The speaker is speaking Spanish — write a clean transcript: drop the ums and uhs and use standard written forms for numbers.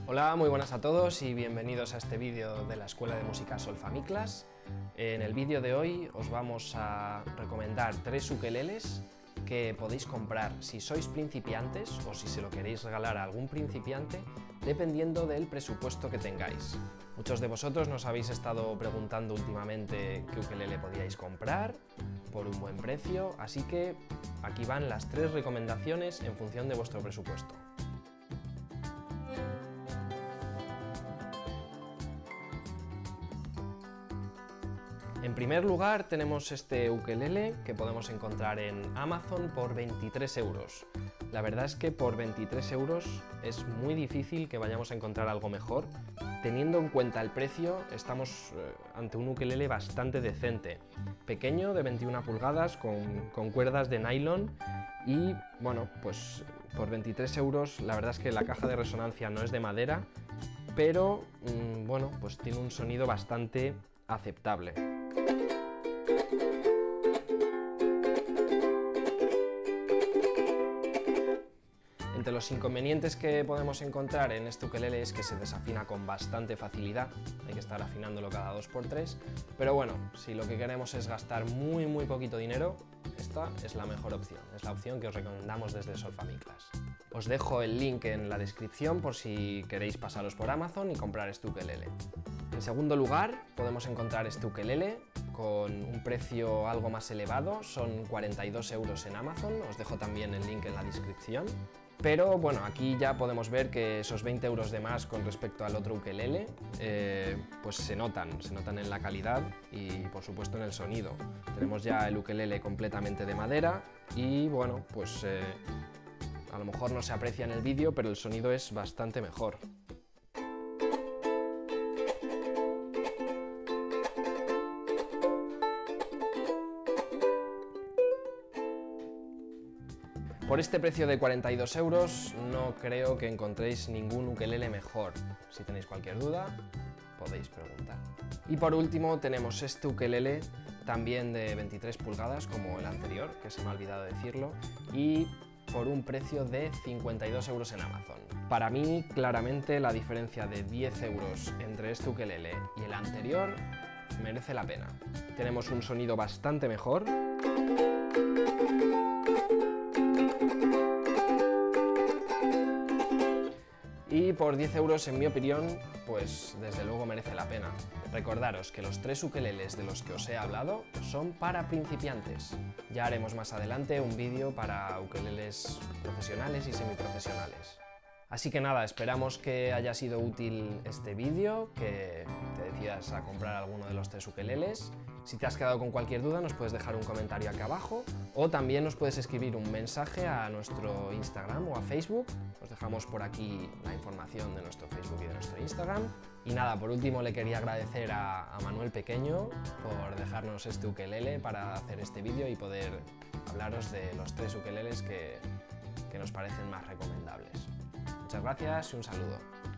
Hola, muy buenas a todos y bienvenidos a este vídeo de la Escuela de Música Solfamiclas. En el vídeo de hoy os vamos a recomendar 3 ukeleles que podéis comprar si sois principiantes o si se lo queréis regalar a algún principiante, dependiendo del presupuesto que tengáis. Muchos de vosotros nos habéis estado preguntando últimamente qué ukelele podíais comprar por un buen precio, así que aquí van las 3 recomendaciones en función de vuestro presupuesto. En primer lugar tenemos este ukelele que podemos encontrar en Amazon por 23 euros. La verdad es que por 23 euros es muy difícil que vayamos a encontrar algo mejor. Teniendo en cuenta el precio, estamos ante un ukelele bastante decente. Pequeño, de 21 pulgadas, con cuerdas de nylon y, bueno, pues por 23 euros la verdad es que la caja de resonancia no es de madera, pero, bueno, pues tiene un sonido bastante aceptable. Entre los inconvenientes que podemos encontrar en este ukelele es que se desafina con bastante facilidad, hay que estar afinándolo cada 2×3, pero bueno, si lo que queremos es gastar muy poquito dinero, esta es la mejor opción, es la opción que os recomendamos desde Solfamiclas. Os dejo el link en la descripción por si queréis pasaros por Amazon y comprar este ukelele. En segundo lugar, podemos encontrar este ukelele con un precio algo más elevado, son 42 euros en Amazon, os dejo también el link en la descripción. Pero bueno, aquí ya podemos ver que esos 20 euros de más con respecto al otro ukelele, pues se notan en la calidad y por supuesto en el sonido. Tenemos ya el ukelele completamente de madera y bueno, pues a lo mejor no se aprecia en el vídeo, pero el sonido es bastante mejor. Por este precio de 42 euros no creo que encontréis ningún ukelele mejor. Si tenéis cualquier duda, podéis preguntar. Y por último tenemos este ukelele también de 23 pulgadas como el anterior, que se me ha olvidado decirlo, y por un precio de 52 euros en Amazon. Para mí, claramente, la diferencia de 10 euros entre este ukelele y el anterior merece la pena. Tenemos un sonido bastante mejor. Y por 10 euros, en mi opinión, pues desde luego merece la pena. Recordaros que los 3 ukeleles de los que os he hablado son para principiantes. Ya haremos más adelante un vídeo para ukeleles profesionales y semiprofesionales. Así que nada, esperamos que haya sido útil este vídeo, que te decidas a comprar alguno de los 3 ukeleles. Si te has quedado con cualquier duda nos puedes dejar un comentario aquí abajo o también nos puedes escribir un mensaje a nuestro Instagram o a Facebook. Os dejamos por aquí la información de nuestro Facebook y de nuestro Instagram. Y nada, por último le quería agradecer a Manuel Pequeño por dejarnos este ukelele para hacer este vídeo y poder hablaros de los 3 ukeleles que nos parecen más recomendables. Muchas gracias y un saludo.